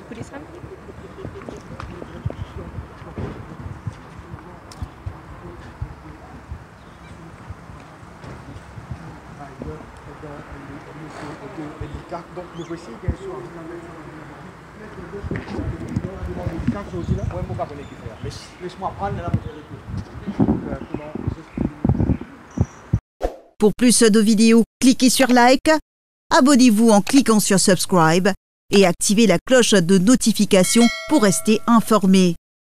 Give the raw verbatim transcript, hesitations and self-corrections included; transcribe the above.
tulisan. Donc le voici, bien sûr. Laisse-moi prendre la Pour plus de vidéos, cliquez sur like, abonnez-vous en cliquant sur subscribe et activez la cloche de notification pour rester informé.